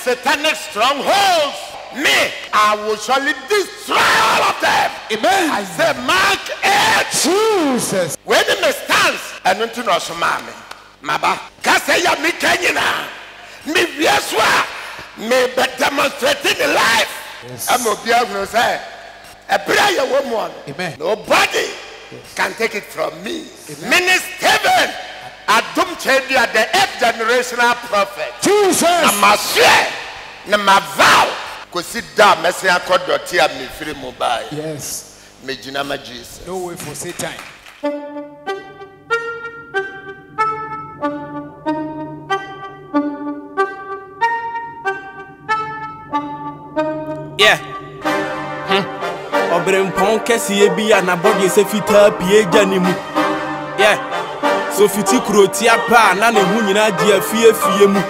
satanic strongholds, me, I will surely destroy all of them. Amen. I say, Mark 8. Jesus. When me stands, and don't know so mama. Maba, Kasaya me Kenyana. Me Biaswa, me be demonstrating the life. Yes. I'm a Biafra say, a prayer woman. Amen. Nobody can take it from me. Minister Stephen, Adom Kyei, the 8th generational prophet. Jesus. Na ma swear, na ma vow. Go sit down, Messiah called Dotia me free mobile. Yes. Me jinama Jesus. No way for Satan. Yeah. Obrem pon kesi ebi na body se fita pie janimu. Yeah. So fiti krotia pa na ne hu nyina di afie mu.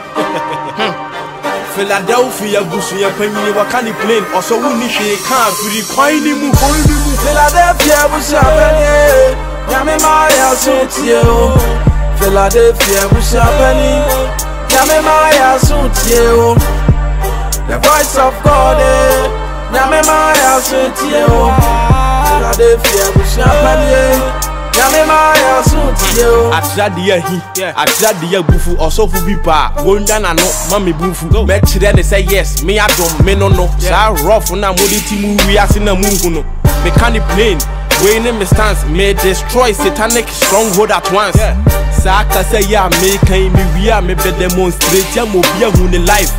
Philadelphia ABUSUAPANIN wakani plane also wuni hwe kan firi kwan ni mu. Philadelphia ABUSUAPANIN nyame ma ya sotie o. Philadelphia ABUSUAPANIN nyame ma ya sotie o. The voice of God nyame ma ya sotie o. Philadelphia ABUSUAPANIN nyame ma ya sotie o. Atrade ahi, atrade abufu osofu bi pa. Wonda na no mami bufu. Me kire ne say yes, me adom me no. Sa rough na moditi mu wiase na mu hu no. Me can plane, we in me stance, may destroy satanic stronghold at once. Sa ka say ya me kan me wia me be demonstrate ya mo bia hu ne life.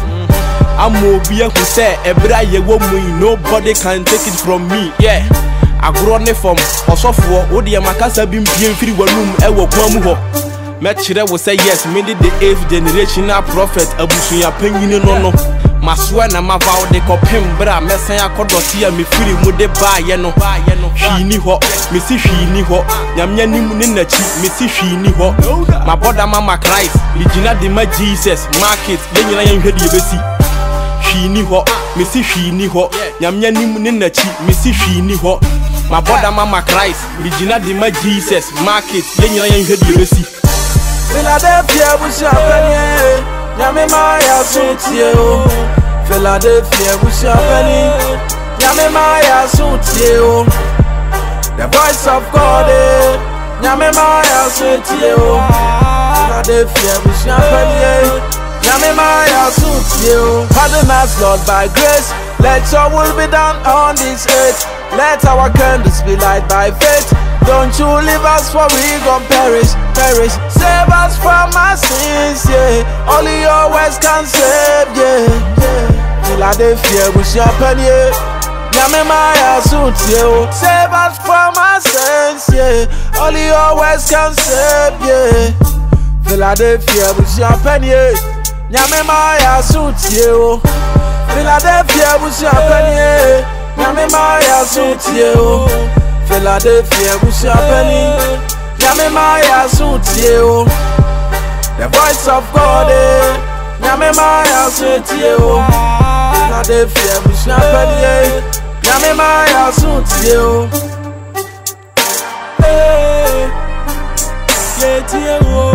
Amobia who say ebra ye wo mu, nobody can take it from me. Yeah. Agro ne from osofo wo de makasa bi mpie mfiri wanum e wo kwa mu ho. Me kire wo say yes, me the 8th generational prophet ABUSUAPANIN no. Maswa na ma vow de kopem bra mesan akodoti me firi mu de ba ye no. Hwi ni ho, me si hwi ni ho. Nyamnya nim ne nachi, me si hwi ni ho. Ma boda mama Christ, ligina de ma Jesus, market ye nyina ye hwede ye besi. Hwi ni ho, me si hwi ni ho. Nyamnya nim ne nachi, me si hwi ni ho. My brother mama Christ, Regina de my Jesus, market, then you ain't heard you see. Philadelphia ABUSUAPANIN, nyame ma ya sotie o. Philadelphia ABUSUAPANIN, nyame ma ya sotie o. The voice of God, nyame ma ya sotie o. Philadelphia ABUSUAPANIN, nyame ma ya sotie o. Pardon us, Lord, by grace. Let your will be done on this earth. Let our candles be light by faith. Don't you leave us for we gon' perish. Save us from our sins, yeah. Only your words can save, yeah. Philadelphia ABUSUAPANIN, nyame ma ya sotie o. Save us from our sins, yeah. Only your words can save, yeah. Philadelphia ABUSUAPANIN, nyame ma ya sotie o. Philadelphia ABUSUAPANIN, nyame ma ya sotie o. Philadelphia ABUSUAPANIN, nyame ma ya sotie o. The voice of God, nyame ma ya sotie o. Philadelphia ABUSUAPANIN, nyame ma ya sotie o. Yeah,